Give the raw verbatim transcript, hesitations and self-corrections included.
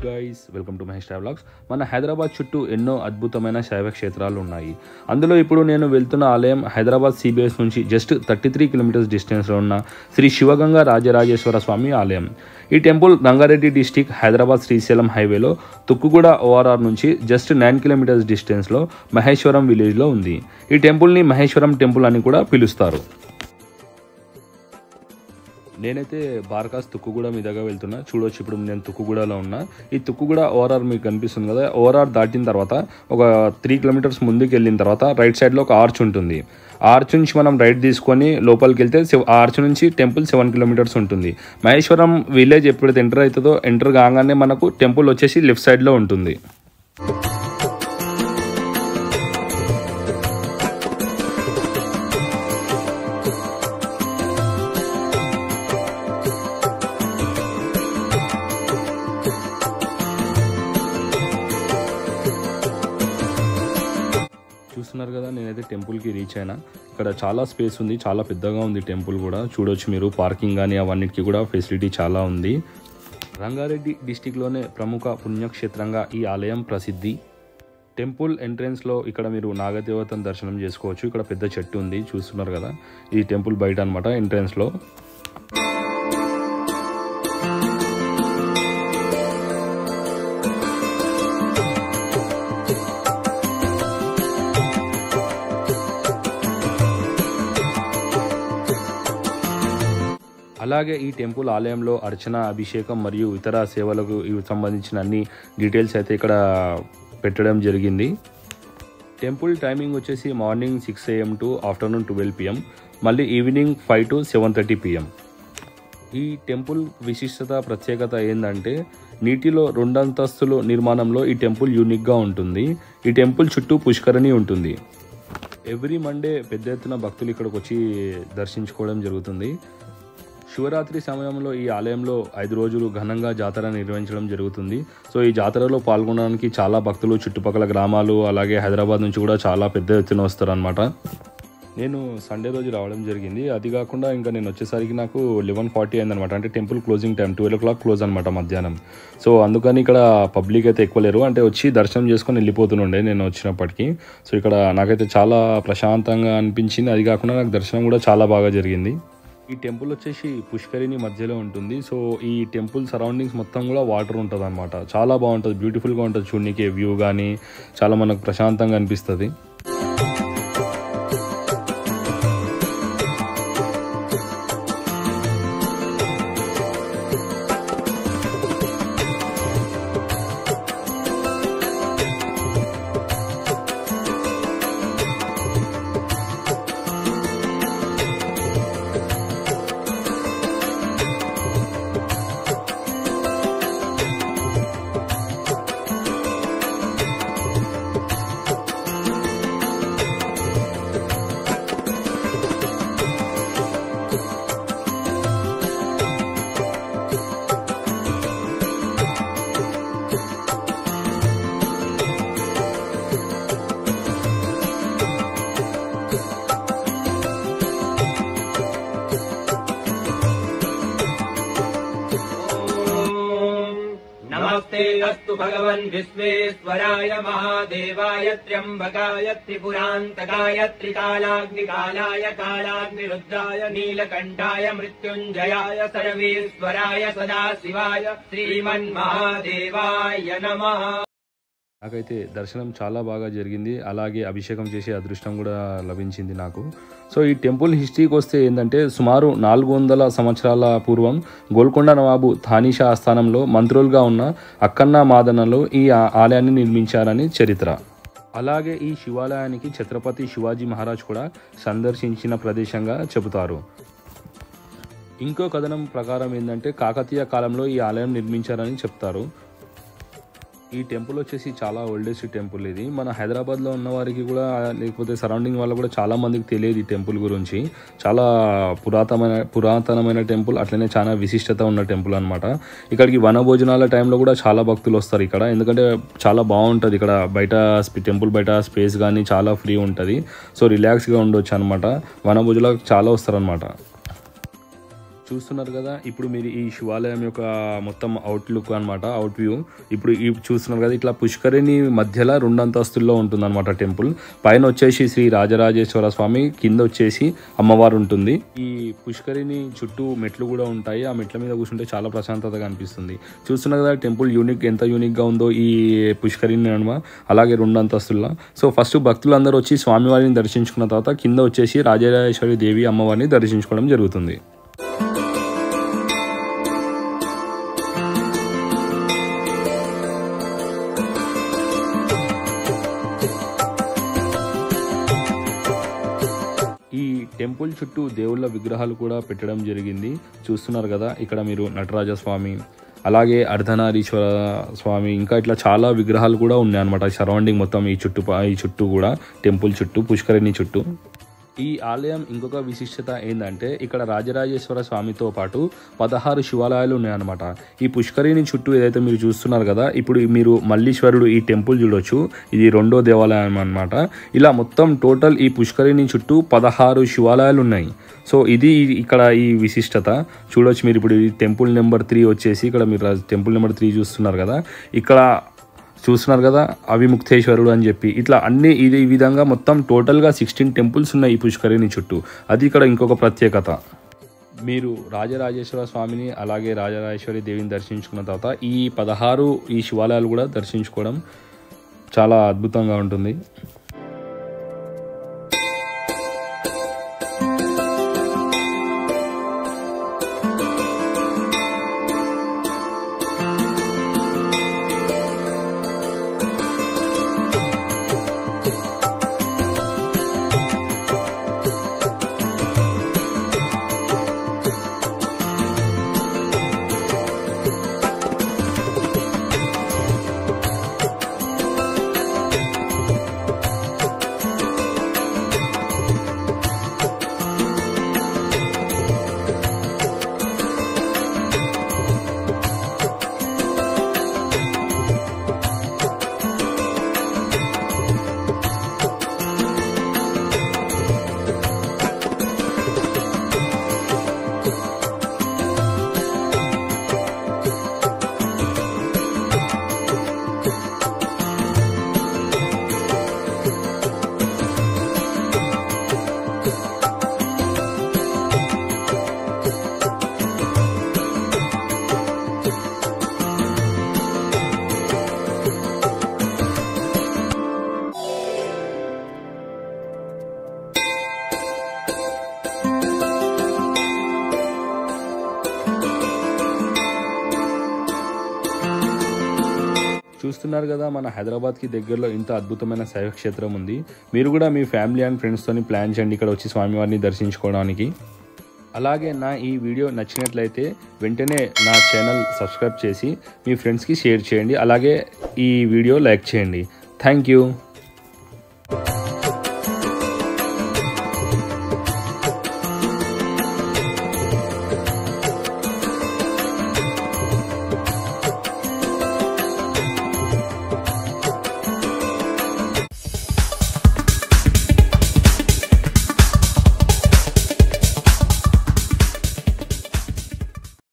Guys, welcome to Mahesh travelogues. మన హైదరాబాద్ చుట్టూ ఎన్నో అద్భుతమైన శైవ క్షేత్రాలు ఉన్నాయి. అందులో ఇప్పుడు నేను వెళ్తున్న ఆలయం హైదరాబాద్ సిబిఎస్ నుంచి జస్ట్ థర్టీ త్రీ కిలోమీటర్స్ డిస్టెన్స్లో ఉన్న శ్రీ శివగంగా రాజరాజేశ్వర స్వామి ఆలయం. ఈ టెంపుల్ రంగారెడ్డి డిస్టిక్ హైదరాబాద్ శ్రీశైలం హైవేలో తుక్కుగూడ ఓఆర్ఆర్ నుంచి జస్ట్ నైన్ కిలోమీటర్స్ డిస్టెన్స్లో మహేశ్వరం విలేజ్లో ఉంది. ఈ టెంపుల్ని మహేశ్వరం టెంపుల్ అని కూడా పిలుస్తారు. నేనైతే బార్కాస్ తుక్కుగూడ మీదగా వెళ్తున్నా. చూడవచ్చు, ఇప్పుడు నేను తుక్కుగూడలో ఉన్నా. ఈ తుక్కుగూడ ఓఆర్ఆర్ మీకు కనిపిస్తుంది కదా. ఓఆర్ఆర్ దాటిన తర్వాత ఒక త్రీ కిలోమీటర్స్ ముందుకు వెళ్ళిన తర్వాత రైట్ సైడ్లో ఒక ఆర్చ్ ఉంటుంది. ఆర్చ్ నుంచి మనం రైట్ తీసుకొని లోపలికి వెళ్తే ఆ ఆర్చ్ నుంచి టెంపుల్ సెవెన్ కిలోమీటర్స్ ఉంటుంది. మహేశ్వరం విలేజ్ ఎప్పుడైతే ఎంటర్ అవుతుందో ఎంటర్ కాగానే మనకు టెంపుల్ వచ్చేసి లెఫ్ట్ సైడ్లో ఉంటుంది. చూస్తున్నారు కదా, నేనైతే టెంపుల్కి రీచ్ అయినా. ఇక్కడ చాలా స్పేస్ ఉంది, చాలా పెద్దగా ఉంది టెంపుల్ కూడా. చూడవచ్చు మీరు, పార్కింగ్ కానీ అవన్నిటికీ కూడా ఫెసిలిటీ చాలా ఉంది. రంగారెడ్డి డిస్టిక్లోనే ప్రముఖ పుణ్యక్షేత్రంగా ఈ ఆలయం ప్రసిద్ధి. టెంపుల్ ఎంట్రెన్స్లో ఇక్కడ మీరు నాగదేవతను దర్శనం చేసుకోవచ్చు. ఇక్కడ పెద్ద చెట్టు ఉంది, చూస్తున్నారు కదా. ఈ టెంపుల్ బయట అనమాట, ఎంట్రెన్స్లో. అలాగే ఈ టెంపుల్ ఆలయంలో అర్చన, అభిషేకం మరియు ఇతర సేవలకు సంబంధించిన అన్ని డీటెయిల్స్ అయితే ఇక్కడ పెట్టడం జరిగింది. టెంపుల్ టైమింగ్ వచ్చేసి morning six AM to afternoon twelve PM, మళ్ళీ evening five to seven thirty PM. ఈ టెంపుల్ విశిష్టత, ప్రత్యేకత ఏంటంటే నీటిలో రెండంతస్తుల నిర్మాణంలో ఈ టెంపుల్ యూనిక్గా ఉంటుంది. ఈ టెంపుల్ చుట్టూ పుష్కరిణి ఉంటుంది. ఎవ్రీ మండే పెద్ద ఎత్తున భక్తులు ఇక్కడికి వచ్చి దర్శించుకోవడం జరుగుతుంది. శివరాత్రి సమయంలో ఈ ఆలయంలో ఐదు రోజులు ఘనంగా జాతర నిర్వహించడం జరుగుతుంది. సో ఈ జాతరలో పాల్గొనడానికి చాలా భక్తులు చుట్టుపక్కల గ్రామాలు అలాగే హైదరాబాద్ నుంచి కూడా చాలా పెద్ద ఎత్తున వస్తారనమాట. నేను సండే రోజు రావడం జరిగింది. అది కాకుండా ఇంకా నేను వచ్చేసరికి నాకు లెవెన్ ఫార్టీ అయిందనమాట. అంటే temple closing time twelve o'clock close అనమాట, మధ్యాహ్నం. సో అందుకని ఇక్కడ పబ్లిక్ అయితే ఎక్కువ లేరు. అంటే వచ్చి దర్శనం చేసుకొని వెళ్ళిపోతుండే నేను వచ్చినప్పటికీ. సో ఇక్కడ నాకైతే చాలా ప్రశాంతంగా అనిపించింది. అది కాకుండా నాకు దర్శనం కూడా చాలా బాగా జరిగింది. ఈ టెంపుల్ వచ్చేసి పుష్కరిణి మధ్యలో ఉంటుంది. సో ఈ టెంపుల్ సరౌండింగ్స్ మొత్తం కూడా వాటర్ ఉంటుంది అనమాట. చాలా బాగుంటుంది, బ్యూటిఫుల్గా ఉంటుంది చూడనీకి. వ్యూ కానీ చాలా మనకు ప్రశాంతంగా అనిపిస్తుంది. नमस्ते अस्तु भगवन् विश्वेश्वराय महादेवाय त्र्यम्बकाय त्रिपुरान्तकाय त्रिकालाग्निकालाय कालाग्निरुद्राय नीलकण्ठाय मृत्युञ्जयाय सर्वेश्वराय सदाशिवाय श्रीमन्महादेवाय नमः. నాకైతే దర్శనం చాలా బాగా జరిగింది. అలాగే అభిషేకం చేసే అదృష్టం కూడా లభించింది నాకు. సో ఈ టెంపుల్ హిస్టరీకి వస్తే ఏంటంటే సుమారు నాలుగు వందల సంవత్సరాల పూర్వం గోల్కొండ నవాబు థానీషా ఆస్థానంలో మంత్రులుగా ఉన్న అక్కన్న మాదనలు ఈ ఆలయాన్ని నిర్మించారని చరిత్ర. అలాగే ఈ శివాలయానికి ఛత్రపతి శివాజీ మహారాజ్ కూడా సందర్శించిన ప్రదేశంగా చెబుతారు. ఇంకో కథనం ప్రకారం ఏంటంటే కాకతీయ కాలంలో ఈ ఆలయం నిర్మించారని చెప్తారు. ఈ టెంపుల్ వచ్చేసి చాలా ఓల్డెస్ట్ టెంపుల్. ఇది మన హైదరాబాద్లో ఉన్న వారికి కూడా లేకపోతే సరౌండింగ్ వాళ్ళకు కూడా చాలా మందికి తెలియదు ఈ టెంపుల్ గురించి. చాలా పురాతనమైన పురాతనమైన టెంపుల్, అట్లనే చాలా విశిష్టత ఉన్న టెంపుల్ అనమాట. ఇక్కడికి వనభోజనాల టైంలో కూడా చాలా భక్తులు వస్తారు ఇక్కడ, ఎందుకంటే చాలా బాగుంటుంది ఇక్కడ. బయట టెంపుల్ బయట స్పేస్ కానీ చాలా ఫ్రీ ఉంటుంది. సో రిలాక్స్గా ఉండొచ్చు అనమాట. వనభోజనాలకు చాలా వస్తారనమాట. చూస్తున్నారు కదా, ఇప్పుడు మీరు ఈ శివాలయం యొక్క మొత్తం అవుట్లుక్ అనమాట, అవుట్ వ్యూ. ఇప్పుడు ఈ చూస్తున్నారు కదా, ఇట్లా పుష్కరిణి మధ్యలో రెండు అంతస్తుల్లో ఉంటుంది అనమాట టెంపుల్. పైన వచ్చేసి శ్రీ రాజరాజేశ్వర స్వామి, కింద వచ్చేసి అమ్మవారు ఉంటుంది. ఈ పుష్కరిణి చుట్టూ మెట్లు కూడా ఉంటాయి. ఆ మెట్ల మీద కూర్చుంటే చాలా ప్రశాంతతగా అనిపిస్తుంది. చూస్తున్నారు కదా టెంపుల్ యూనిక్, ఎంత యూనిక్గా ఉందో ఈ పుష్కరిణి అనమా, అలాగే రెండు అంతస్తుల్లో. సో ఫస్ట్ భక్తులందరూ వచ్చి స్వామివారిని దర్శించుకున్న తర్వాత కింద వచ్చేసి రాజరాజేశ్వరి దేవి అమ్మవారిని దర్శించుకోవడం జరుగుతుంది. ఈ టెంపుల్ చుట్టూ దేవుళ్ళ విగ్రహాలు కూడా పెట్టడం జరిగింది. చూస్తున్నారు కదా, ఇక్కడ మీరు నటరాజ స్వామి, అలాగే అర్ధనారీశ్వర స్వామి, ఇంకా ఇట్లా చాలా విగ్రహాలు కూడా ఉన్నాయి అనమాట సరౌండింగ్ మొత్తం ఈ చుట్టూ ఈ చుట్టూ కూడా టెంపుల్ చుట్టూ, పుష్కరిణి చుట్టూ. ఈ ఆలయం ఇంకొక విశిష్టత ఏంటంటే ఇక్కడ రాజరాజేశ్వర స్వామితో పాటు పదహారు శివాలయాలు ఉన్నాయన్నమాట. ఈ పుష్కరిణి చుట్టూ ఏదైతే మీరు చూస్తున్నారు కదా, ఇప్పుడు మీరు మల్లీశ్వరుడు ఈ టెంపుల్ చూడొచ్చు, ఇది రెండో దేవాలయం అనమాట. ఇలా మొత్తం టోటల్ ఈ పుష్కరిణి చుట్టూ పదహారు శివాలయాలు ఉన్నాయి. సో ఇది ఇక్కడ ఈ విశిష్టత చూడొచ్చు మీరు. ఇప్పుడు ఈ టెంపుల్ నెంబర్ త్రీ వచ్చేసి ఇక్కడ మీరు టెంపుల్ నెంబర్ త్రీ చూస్తున్నారు కదా, ఇక్కడ చూస్తున్నారు కదా అవిముక్తేశ్వరుడు అని చెప్పి, ఇట్లా అన్ని ఇది ఈ విధంగా మొత్తం టోటల్గా సిక్స్టీన్ టెంపుల్స్ ఉన్నాయి ఈ పుష్కరిణి చుట్టూ. అది ఇక్కడ ఇంకొక ప్రత్యేకత. మీరు రాజరాజేశ్వర స్వామిని అలాగే రాజరాజేశ్వరి దేవిని దర్శించుకున్న తర్వాత ఈ పదహారు ఈ శివాలయాలు కూడా దర్శించుకోవడం చాలా అద్భుతంగా ఉంటుంది. చూస్తున్నారు కదా, మన హైదరాబాద్కి దగ్గరలో ఇంత అద్భుతమైన శైవక్షేత్రం ఉంది. మీరు కూడా మీ ఫ్యామిలీ అండ్ ఫ్రెండ్స్తోని ప్లాన్ చేయండి ఇక్కడ వచ్చి స్వామివారిని దర్శించుకోవడానికి. అలాగే నా ఈ వీడియో నచ్చినట్లయితే వెంటనే నా ఛానల్ సబ్స్క్రైబ్ చేసి మీ ఫ్రెండ్స్కి షేర్ చేయండి. అలాగే ఈ వీడియో లైక్ చేయండి. Thank you.